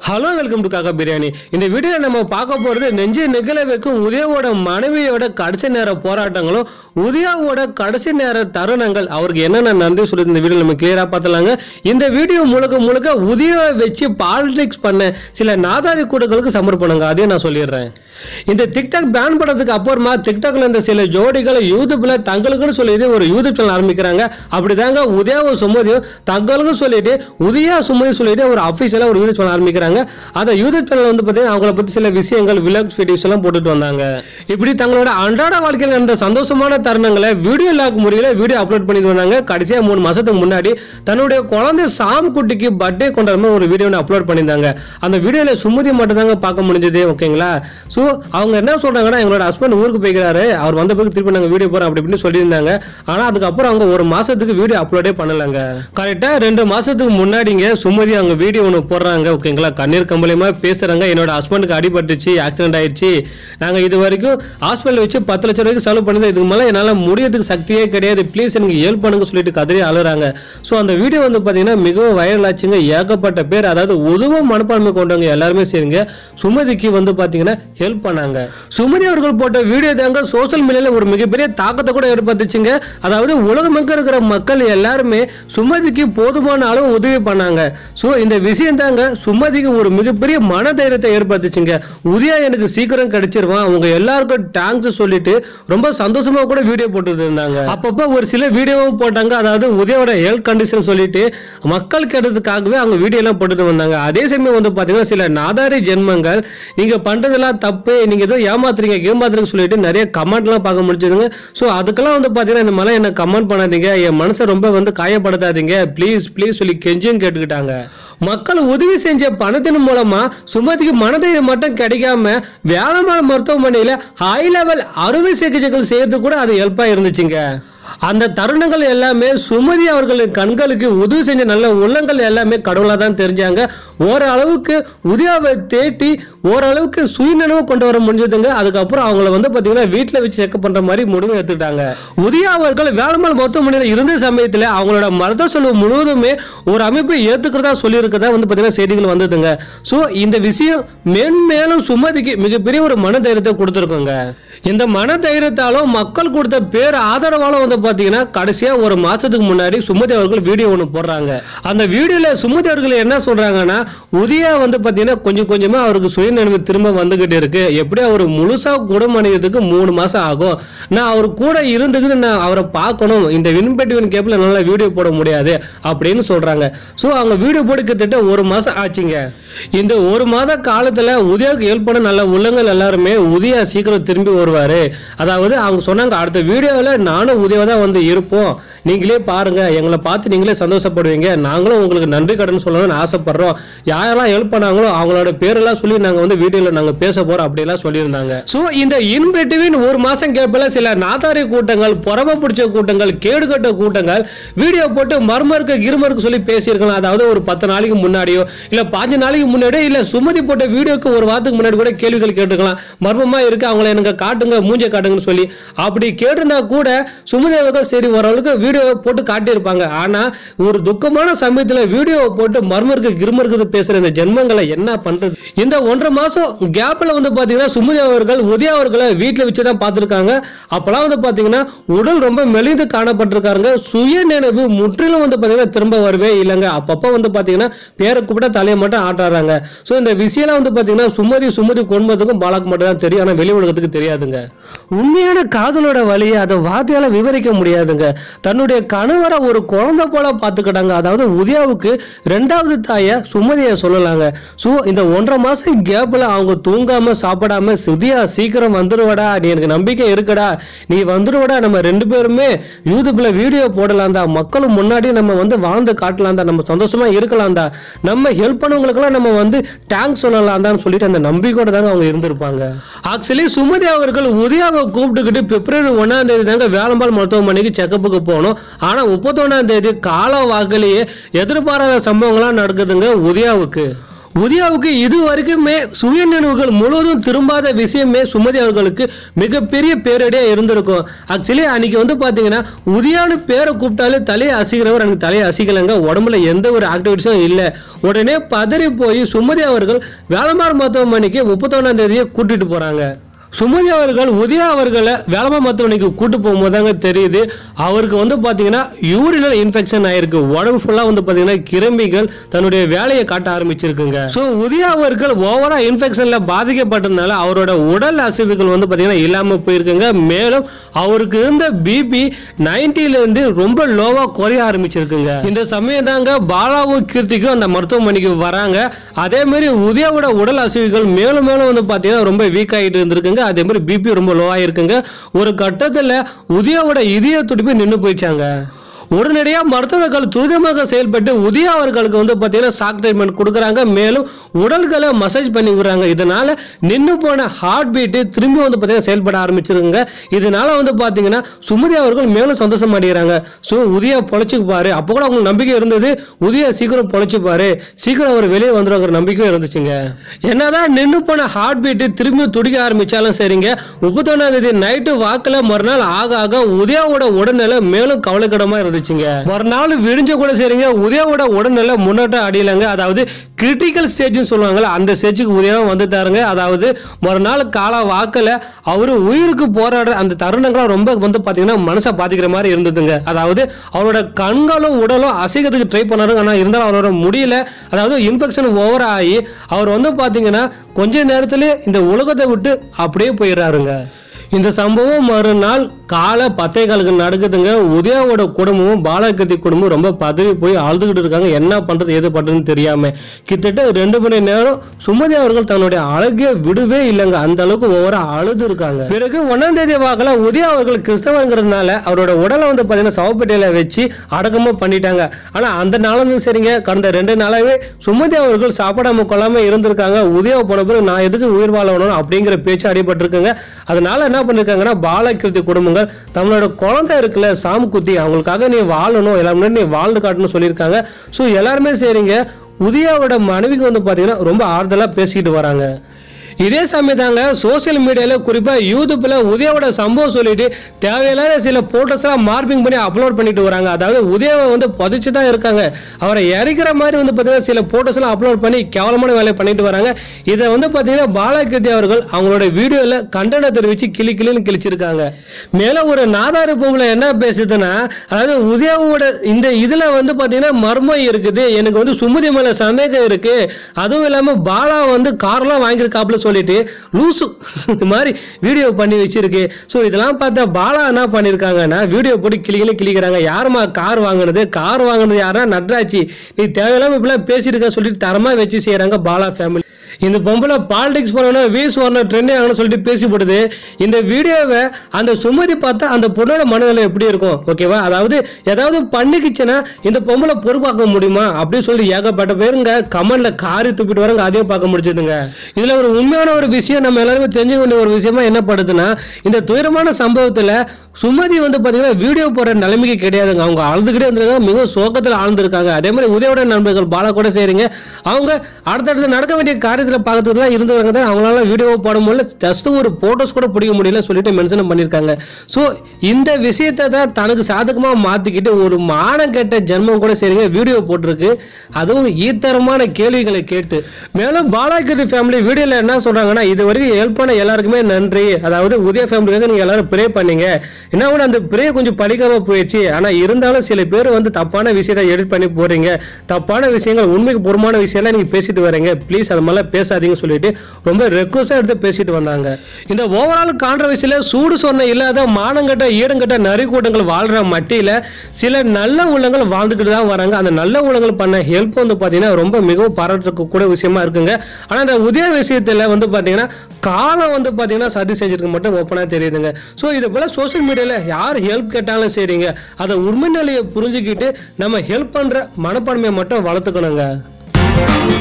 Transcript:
Hello welcome to காக்கா பிரியாணி. இந்த வீடியோவில் நம்ம பார்க்க போகிறது நெஞ்சை நெகிழ வைக்கும் உதயாவோட மனைவியோட கடைசி நேர போராட்டங்களும் உதயாவோட கடைசி நேர தருணங்கள் அவருக்கு என்னென்ன நன்றி சொல்லி இந்த வீடியோ நம்ம கிளியராக பார்த்துலாங்க. இந்த வீடியோ முழுக்க முழுக்க உதயாவை வச்சு பாலிடிக்ஸ் பண்ண சில நாதாரி கூட்டங்களுக்கு சமர்ப்பணங்க. அதையும் நான் சொல்லிடுறேன். இந்த டிக்டாக் பேன் பண்ணதுக்கு அப்புறமா டிக்டாக்ல இருந்த சில ஜோடிகளை யூடியூப்ல தங்களுக்குன்னு சொல்லிட்டு ஒரு யூடியூப் சேனல் ஆரம்பிக்கிறாங்க. அப்படிதாங்க உதயாவும் சுமதியும் தங்களுக்கும் சொல்லிட்டு உதயா சுமதி சொல்லிட்டு ஒரு அஃபிஷியலா ஒரு யூடியூப் சேனல் ஆரம்பிக்கிறாங்க. அந்த யூடியூப் சேனல் வந்து பார்த்தீங்கன்னா அவங்கள பத்தி சில விஷயங்கள் விலாக்ஸ் வீடியோஸ் எல்லாம் போட்டுட்டு வந்தாங்க. இப்படி தங்களோட அன்றாட வாழ்க்கையில் நடந்த சந்தோஷமான தருணங்களை வீடியோ லாக் முறையில் வீடியோ அப்லோட் பண்ணிட்டு வந்தாங்க. கடைசியா 3 மாசத்துக்கு முன்னாடி தன்னுடைய குழந்தை சாம் குட்டிக்கு பர்த்டே கொண்டாடுற ஒரு வீடியோ அப்லோட் பண்ணியிருந்தாங்க. அந்த வீடியோல சுமதி மட்டும் தாங்க பார்க்க முடிஞ்சது. ஓகேங்களா? ஸோ அவங்க என்ன சொல்றாங்கன்னா, எங்களோட ஹஸ்பண்ட் ஊருக்கு போய்க்கிறாரு, அவர் வந்த பிறகு திருப்பி நாங்கள் வீடியோ போறோம் அப்படி இப்படின்னு சொல்லியிருந்தாங்க. ஆனால் அதுக்கப்புறம் அவங்க 1 மாசத்துக்கு வீடியோ அப்லோடே பண்ணலாங்க. கரெக்டாக 2 மாசத்துக்கு முன்னாடிங்க சுமதி அவங்க வீடியோ ஒன்று போடுறாங்க. ஓகேங்களா? கண்ணீர் கம்பளியமா பேசுறாங்க. என்னோட ஹஸ்பண்டுக்கு அடிபட்டுச்சு, ஆக்சிடென்ட் ஆயிடுச்சு, நாங்கள் இது வரைக்கும் ஹாஸ்பிட்டல் வச்சு 10 லட்சம் ரூபாய்க்கு செலவு பண்ணது, இதுக்கு மேலே என்னால் முடியறதுக்கு சக்தியே கிடையாது, ப்ளீஸ் எனக்கு ஹெல்ப் பண்ணுங்க சொல்லிட்டு கதறி அழுறாங்க. ஸோ அந்த வீடியோ வந்து பார்த்தீங்கன்னா மிகவும் வைரல் ஆச்சுங்க. ஏகப்பட்ட பேர், அதாவது உதவும் மனப்பான்மை கொண்டவங்க எல்லாருமே சரிங்க சுமதிக்கு வந்து பார்த்தீங்கன்னா ஹெல்ப் பண்ணாங்க. சுமதி அவர்கள் போட்ட வீடியோ தாங்க சோசியல் மீடியால ஒரு மிகப்பெரிய தாக்கத்தை கூட ஏற்படுத்துச்சுங்க. அதாவது உலகமெங்க இருக்கிற மக்கள் எல்லாருமே சுமதிக்கு போதுமான அளவு உதவி பண்ணாங்க. ஸோ இந்த விஷயம் தாங்க சுமதிக்கு ஒரு மிகப்பெரிய மனதைரியத்தை ஏற்படுத்துச்சுங்க. உதயா எனக்கு சீக்கிரம் கிடைச்சிருவான், அவங்க எல்லாருக்கும் தேங்க்ஸ் சொல்லிட்டு ரொம்ப சந்தோஷமா கூட வீடியோ போட்டு இருந்தாங்க. அப்பப்போ ஒரு சில வீடியோவும் போட்டாங்க. அதாவது உதயோட ஹெல்த் கண்டிஷன் சொல்லிட்டு மக்கள் கேட்டதுக்காகவே அவங்க வீடியோ எல்லாம் போட்டுட்டு வந்தாங்க. அதே சமயம் வந்து பாத்தீங்கன்னா சில நாதாரி ஜென்மங்கள் நீங்க பண்றதெல்லாம் தப்பு, நீங்க ஏதோ ஏமாத்துறீங்க சொல்லிட்டு நிறைய கமெண்ட் எல்லாம் பார்க்க முடிஞ்சதுங்க. ஸோ அதுக்கெல்லாம் வந்து பாத்தீங்கன்னா இந்த மாதிரி என்ன கமெண்ட் பண்ணாதீங்க, என் மனசை ரொம்ப வந்து காயப்படுத்தாதீங்க, ப்ளீஸ் ப்ளீஸ் சொல்லி கெஞ்சும் கேட்டுக்கிட்டாங்க. மக்கள் உதவி செஞ்ச பணத்தின் மூலமா சுமதிக்கு மனதைரியம் மட்டும் கிடைக்காம வேளாண் மருத்துவமனையில ஹை லெவல் அறுவை சிகிச்சைகள் செய்யறது கூட அது ஹெல்ப்பா இருந்துச்சுங்க. அந்த தருணங்கள் எல்லாமே சுமதி அவர்களின் கண்களுக்கு உதவி செஞ்ச நல்ல உள்ளங்கள் எல்லாமே கடவுளா தான் தெரிஞ்சாங்க. ஓரளவுக்கு உதயாவை தேட்டி ஓரளவுக்கு சுயநினைவு கொண்டு வர முடிஞ்சதுங்க. அதுக்கப்புறம் அவங்கள வந்து பாத்தீங்கன்னா வீட்டில் வச்சு செக்அப் பண்ற மாதிரி முடிவு எடுத்துட்டாங்க. உதயா அவர்கள் வேளாண் மருத்துவமனையில் இருந்த சமயத்தில் அவங்களோட மருத்துவ செலவு முழுவதுமே ஒரு அமைப்பை ஏத்துக்கிறதா சொல்லியிருக்கதா வந்து பாத்தீங்கன்னா செய்திகள் வந்ததுங்க. ஸோ இந்த விஷயம் மேன்மேலும் சுமதிக்கு மிகப்பெரிய ஒரு மன தைரியத்தை கொடுத்துருக்குங்க. இந்த மன தைரியத்தாலும் மக்கள் கொடுத்த பேர் ஆதரவாலும் வந்து பாத்தீங்கன்னா கடைசியா 1 மாசத்துக்கு முன்னாடி சுமதி அவர்கள் வீடியோ ஒன்று போடுறாங்க. அந்த வீடியோல சுமதி அவர்கள் என்ன சொல்றாங்கன்னா, உதயா வந்து பாத்தீங்கன்னா கொஞ்சம் கொஞ்சமா அவருக்கு சுயநினைவு திரும்ப வந்துகிட்டு இருக்கு, எப்படி அவர் முழுசா குணமடைகிறதுக்கு 3 மாசம் ஆகும், நான் அவர் கூட இருந்துக்கிட்டு நான் அவரை பார்க்கணும், இந்த வின்பெட்டிவன் கேப்ல என்னால் வீடியோ போட முடியாது அப்படின்னு சொல்றாங்க. ஸோ அவங்க வீடியோ போட கிட்டத்தட்ட 1 மாசம் ஆச்சுங்க. இந்த 1 மாத காலத்துல உதயாவுக்கு ஹெல்ப் பண்ண நல்ல உள்ளங்கள் எல்லாருமே உதயா சீக்கிரம் திரும்பி வருவாரு. அதாவது அவங்க சொன்னாங்க, அடுத்த வீடியோவில் நானும் உதயா தான் வந்து இருப்போம், நீங்களே பாருங்க, எங்களை பார்த்து நீங்களே சந்தோஷப்படுவீங்க, நாங்களும் உங்களுக்கு நன்றி கடன் சொல்லணும்னு ஆசைப்படுறோம், யாரெல்லாம் ஹெல்ப் பண்ணாங்களோ அவங்களோட பேரெல்லாம் சொல்லி நாங்கள் வந்து வீடியோவில் நாங்கள் பேச போறோம் அப்படிலாம் சொல்லியிருந்தாங்க. ஸோ இந்த இன்பிட்வீன் 1 மாசம் கேப்பில் சில நாதாரி கூட்டங்கள், புறம பிடிச்ச கூட்டங்கள், கேடுகட்ட கூட்டங்கள் வீடியோ போட்டு மர்மருக்கு கிருமருக்கு சொல்லி பேசியிருக்கலாம். அதாவது ஒரு 10 நாளைக்கு முன்னாடியோ இல்லை 5 நாளைக்கு முன்னாடியோ இல்லை சுமதி போட்ட வீடியோக்கு 1 வாரத்துக்கு முன்னாடி கூட கேள்விகள் கேட்டுக்கலாம். மர்மமா இருக்கு, அவங்களை எனக்கு காட்டுங்க, மூஞ்ச காட்டுங்கன்னு சொல்லி அப்படி கேட்டிருந்தா கூட சுமதி அவர்கள் சரி ஓரளவுக்கு வீடியோ போட்டு காட்டியிருப்பாங்க. ஆனா ஒரு துக்கமான சமயத்துல வீடியோ போட்டு மர்மருக்கு கிருமருக்கு பேசுற இந்த ஜென்மங்களை என்ன பண்றது? இந்த 1.5 மாசம் கேப்ல வந்து பாத்தீங்கன்னா சுமதி அவர்கள் உதயா அவர்களை வீட்டுல வச்சுதான் பார்த்திருக்காங்க. அப்பெல்லாம் வந்து பாத்தீங்கன்னா உடல் ரொம்ப மெலிந்து காணப்பட்டிருக்காங்க. சுய நினைவு முற்றிலும் வந்து பாத்தீங்கன்னா திரும்ப வரவே இல்லைங்க. அப்பப்ப வந்து பாத்தீங்கன்னா பேரை கூப்பிட்டா தலையை மட்டும் ஆட்டாடுறாங்க. ஸோ இந்த விஷயம் வந்து பாத்தீங்கன்னா சுமதி குடும்பத்துக்கும் பாலாக்கு மட்டும் தான் தெரியும், ஆனா வெளி உலகத்துக்கு தெரியாதுங்க. உண்மையான காதலோட வழியை அதை வார்த்தையால விவரிக்க முடியாதுங்க. தன்னுடைய கணவரை ஒரு குழந்தை போல பார்த்துக்கிட்டாங்க. அதாவது உதயாவுக்கு 2வது தாய சுமதியை சொல்லலாங்க. ஸோ இந்த 1.5 மாசம் கேப்ல அவங்க தூங்காம சாப்பிடாம உதயா சீக்கிரம் வந்துடுவடா, நீ எனக்கு நம்பிக்கை இருக்குடா, நீ வந்துடுவடா, நம்ம 2 பேருமே யூடியூப்ல வீடியோ போடலாம் தான், மக்களும் முன்னாடி நம்ம வந்து வாழ்ந்து காட்டலாம் தான், நம்ம சந்தோஷமா இருக்கலாம் தான், நம்ம ஹெல்ப் பண்ணவங்களுக்கெல்லாம் நம்ம வந்து தேங்க்ஸ் சொல்லலாம் தான் சொல்லிட்டு அந்த நம்பிக்கையோட தாங்க அவங்க இருந்திருப்பாங்க. ஆக்சுவலி சுமதி அவர்கள் உதயாவை கூப்பிட்டுக்கிட்டு பிப்ரவரி 1ஆம் தேதி தாங்க வேலம்பால் மருத்துவமனைக்கு செக்கப்புக்கு போகணும். ஆனா 31ஆம் தேதி கால வாக்கிலேயே எதிர்பாராத சம்பவங்கள்லாம் நடக்குதுங்க உதயாவுக்கு. உதயாவுக்கு இது வரைக்குமே சுய நினைவுகள் முழுவதும் திரும்பாத விஷயமே சுமதி அவர்களுக்கு மிகப்பெரிய பேரடியா இருந்திருக்கும். ஆக்சுவலி அன்னைக்கு வந்து பாத்தீங்கன்னா உதயான்னு பேரை கூப்பிட்டாலே தலையை அசிக்கிறவர் எனக்கு தலையை அசிக்கலைங்க. உடம்புல எந்த ஒரு ஆக்டிவிட்டிஸும் இல்லை. உடனே பதறி போய் சுமதி அவர்கள் வேளமார் மருத்துவமனைக்கு 31ஆம் தேதியை கூட்டிட்டு போறாங்க. சுமதி அவர்கள் உதயா அவர்களை வேளமார் மருத்துவமனைக்கு கூட்டு போகும்போது தாங்க தெரியுது அவருக்கு வந்து பார்த்தீங்கன்னா யூரினல் இன்ஃபெக்ஷன் ஆயிருக்கு. உடம்பு ஃபுல்லாக வந்து பார்த்தீங்கன்னா கிருமிகள் தன்னுடைய வேலையை காட்ட ஆரம்பிச்சிருக்குங்க. ஸோ உதயா அவர்கள் ஓவரா இன்ஃபெக்ஷனில் பாதிக்கப்பட்டதுனால அவரோட உடல் அசைவுகள் வந்து பார்த்தீங்கன்னா இல்லாமல் போயிருக்குங்க. மேலும் அவருக்கு இருந்த பிபி 90லேருந்து ரொம்ப லோவாக குறைய ஆரம்பிச்சிருக்குங்க. இந்த சமயம் தாங்க பாலாவும் கீர்த்திக்கும் அந்த மருத்துவமனைக்கு வராங்க. அதே மாதிரி உதயாவோட உடல் அசைவுகள் மேலும் மேலும் வந்து பார்த்தீங்கன்னா ரொம்ப வீக் ஆகிட்டு இருந்திருக்குங்க. அதே மாதிரி பிபி ரொம்ப லோ ஆயிருக்குங்க. ஒரு கட்டத்தில் உதயாவோட இதய துடிப்பு நின்று போயிச்சாங்க. உடனடியாக மருத்துவர்கள் துரிதமாக செயல்பட்டு உதயா அவர்களுக்கு வந்து பார்த்தீங்கன்னா ஷாக் ட்ரீட்மெண்ட் கொடுக்குறாங்க. மேலும் உடல்களை மசாஜ் பண்ணி விடுறாங்க. இதனால நின்று போன ஹார்ட் பீட்டு திரும்பி வந்து பார்த்தீங்கன்னா செயல்பட ஆரம்பிச்சிருக்குங்க. இதனால வந்து பார்த்தீங்கன்னா சுமதி அவர்கள் மேலும் சந்தோஷம் அடைகிறாங்க. ஸோ உதயா பொழைச்சிப்பாரு. அப்போ கூட அவங்களுக்கு நம்பிக்கை இருந்தது உதயா சீக்கிரம் பொழைச்சிப்பாரு, சீக்கிரம் அவர் வெளியே வந்துடுங்கிற நம்பிக்கையும் இருந்துச்சுங்க. என்னதான் நின்று போன ஹார்ட் பீட்டு திரும்பி துடிக்க ஆரம்பிச்சாலும் சரிங்க 31ஆம் தேதி நைட்டு வாக்கில் மறுநாள் ஆக ஆக உதயாவோட உடல்நிலை மேலும் கவலைக்கிடமா இருந்துச்சு. மறுநாள் விடிஞ்ச கூட சரிங்க உதயாவோட உடல்நிலை முன்னேற்றம் அடையலங்க. அதாவது கிரிட்டிக்கல் ஸ்டேஜ் சொல்லுவாங்கல்ல அந்த ஸ்டேஜுக்கு உதயா வந்துட்டாருங்க. அதாவது மறுநாள் கால வாக்கில் அவரு உயிருக்கு போராடுற அந்த தருணங்கள் ரொம்ப வந்து பார்த்தீங்கன்னா மனசை பாதிக்கிற மாதிரி இருந்ததுங்க. அதாவது அவரோட கண்களும் உடலும் அசைக்கிறதுக்கு ட்ரை பண்ணாருங்க. ஆனால் இருந்தாலும் அவரோட முடியல. அதாவது இன்ஃபெக்ஷன் ஓவர் ஆகி அவர் வந்து பார்த்தீங்கன்னா கொஞ்ச நேரத்திலே இந்த உலகத்தை விட்டு அப்படியே போயிடுறாருங்க. இந்த சம்பவம் மறுநாள் காலை 10:15 நடக்குதுங்க. உதயாவோட குடும்பமும் பாலகிருத்தி குடும்பமும் ரொம்ப பதவி போய் அழுதுகிட்டு இருக்காங்க. என்ன பண்றது எது பண்றதுன்னு தெரியாம கிட்டத்தட்ட 2 மணி நேரம் சுமதி அவர்கள் தன்னுடைய அழகிய விடுவே இல்லைங்க. அந்த அளவுக்கு ஒவ்வொரு அழுது இருக்காங்க. பிறகு 1ஆம் தேதி வாக்கில் உதயா அவர்கள் கிறிஸ்தவங்கிறதுனால அவரோட உடலை வந்து பார்த்தீங்கன்னா சவப்பெட்டியில வச்சு அடக்கமா பண்ணிட்டாங்க. ஆனா அந்த நாளும் சரிங்க கடந்த 2 நாளாவே சுமதி அவர்கள் சாப்பிடாம கொள்ளாம இருந்திருக்காங்க. உதயா போன பிறகு நான் எதுக்கு உயிர் வாழணும் அப்படிங்கிற பேச்சு அடிபட்டிருக்குங்க. அதனால என்ன பண்ணிருக்காங்கன்னா பாலகிருத்தி குடும்பங்கள் தமிழோட குழந்தை இருக்குல்ல சாமுக்குத்தி அவங்களுக்காக நீ வாழணும் எல்லாமே நீ வாழ்ந்து காட்டணும்னு சொல்லியிருக்காங்க. ஸோ எல்லாருமே சரிங்க உதயாவோட மனைவிக்கு வந்து பார்த்தீங்கன்னா ரொம்ப ஆறுதலாக பேசிக்கிட்டு வராங்க. இதே சமயம் தாங்க சோசியல் மீடியால குறிப்பா யூடியூப்ல உதயாவோட சம்பவம் சொல்லிட்டு தேவையில்லாத சில போட்டோஸ் எல்லாம் மார்பிங் பண்ணி அப்லோட் பண்ணிட்டு வராங்க. அதாவது உதயாவை வந்து பதிச்சு தான் இருக்காங்க. அவரை இறக்கிற மாதிரி வந்து பார்த்தீங்கன்னா சில போட்டோஸ் எல்லாம் அப்லோட் பண்ணி கேவலமான வேலையை பண்ணிட்டு வராங்க. இதை வந்து பார்த்தீங்கன்னா பாலகிருத்தி அவர்கள் அவங்களோட வீடியோல கண்டனம் தெரிவிச்சு கிளின்னு கிழிச்சிருக்காங்க. மேல ஒரு நாதாரி பொம்பளை என்ன பேசுதுன்னா அதாவது உதயாவோட இந்த இதுல வந்து பார்த்தீங்கன்னா மர்மம் இருக்குது, எனக்கு வந்து சுமதி மேல சந்தேகம் இருக்கு, அதுவும் இல்லாம பாலா வந்து கார்லாம் வாங்கியிருக்காப்ல சொல்லிட்டு லூசு மாதிரி வீடியோ பண்ணி வச்சிருக்கு. ஸோ இதெல்லாம் பார்த்தா பாலா என்ன பண்ணியிருக்காங்கன்னா வீடியோ போட்டு கிளிக்கிறாங்க. யாருமா கார் வாங்கினது யாரா நட்ராஜி, நீ தேவையில்லாம இப்படிலாம் பேசிட்டு இருக்க சொல்லிட்டு தரமா வச்சு செய்யறாங்க பாலா ஃபேமிலி. இந்த பொம்பளை பாலிடிக்ஸ் பண்ணணும் வீஸ் வரணும் ட்ரெண்ட் ஆகணும் சொல்லிட்டு பேசிப்படுது. இந்த வீடியோவை அந்த சுமதி பார்த்தா அந்த பொண்ணோட மனநிலை எப்படி இருக்கும் ஓகேவா? அதாவது ஏதாவது பண்ணிக்குச்சுன்னா இந்த பொம்பளை பொறுப்பாக்க முடியுமா அப்படின்னு சொல்லி ஏகப்பட்ட பேருங்க கமெண்ட்ல காரி துப்பிட்டு வராங்க. அதையும் பார்க்க முடிச்சதுங்க. இதுல ஒரு உண்மையான ஒரு விஷயம் நம்ம எல்லாருமே தெரிஞ்சுக்க வேண்டிய ஒரு விஷயமா என்ன படுதுன்னா இந்த துயரமான சம்பவத்துல சுமதி வந்து பாத்தீங்கன்னா வீடியோ போடுற நிலைமைக்கு கிடையாதுங்க. அவங்க அழுதுகிட்டே இருந்திருக்காங்க, மிகவும் சோகத்தில் ஆழ்ந்திருக்காங்க. அதே மாதிரி உதயோட நண்பர்கள் பாலா கூட செய்றீங்க அவங்க அடுத்தடுத்து நடக்க வேண்டிய காரியத்தில் பார்க்கறதுக்கு தான் இருந்தவங்க தான் அவங்களால வீடியோ போட முடியல, ஜஸ்ட் ஒரு போட்டோஸ் கூட பிடிக்க முடியல சொல்லிட்டு மென்ஷன் பண்ணியிருக்காங்க. ஸோ இந்த விஷயத்தை தான் தனக்கு சாதகமாக மாற்றிக்கிட்டு ஒரு மானம் கெட்ட ஜென்மம் கூட சரிங்க வீடியோ போட்டிருக்கு. அதுவும் ஈத்தரமான கேள்விகளை கேட்டு. மேலும் பாலாகிருதி ஃபேமிலி வீடியோவில் என்ன சொல்றாங்கன்னா இது வரைக்கும் ஹெல்ப் பண்ண எல்லாருக்குமே நன்றி. அதாவது உதய ஃபேமிலிக்காக நீங்கள் எல்லாரும் ப்ரே பண்ணீங்க. என்ன கூட அந்த ப்ரே கொஞ்சம் படிக்காம போயிடுச்சு. ஆனால் இருந்தாலும் சில பேர் வந்து தப்பான விஷயத்தை எடிட் பண்ணி போறீங்க, தப்பான விஷயங்கள் உண்மைக்கு பொறுமான விஷயம்லாம் நீங்கள் பேசிட்டு வரீங்க, ப்ளீஸ் அது மாதிரிலாம் பேசாதீங்க சொல்லிட்டு ரொம்ப ரெக்வஸ்டா எடுத்து பேசிட்டு வந்தாங்க. இந்த ஓவரால் கான்ட்ரவர்சியில சூடு சொன்ன இல்லாத மானங்கட்ட ஈடங்கட்ட நரி கூட்டங்கள் வாழ்ற மட்டியில சில நல்ல உள்ளங்கள் வாழ்ந்துக்கிட்டு தான் வராங்க. அந்த நல்ல உள்ளங்கள் பண்ண ஹெல்ப் வந்து பாத்தீங்கன்னா ரொம்ப மிகவும் பாராட்டுக்கு கூட விஷயமா இருக்குங்க. ஆனா இந்த உதய விஷயத்துல வந்து பாத்தீங்கன்னா காலம் வந்து பாத்தீங்கன்னா சதி செஞ்சிருக்க மட்டும் ஓப்பனா தெரியுதுங்க. ஸோ இது போல சோசியல் மீடியால யார் ஹெல்ப் கேட்டாலும் சரிங்க அதை உண்மை நிலையை புரிஞ்சுக்கிட்டு நம்ம ஹெல்ப் பண்ற மனப்பான்மையை மட்டும் வளர்த்துக்கணுங்க.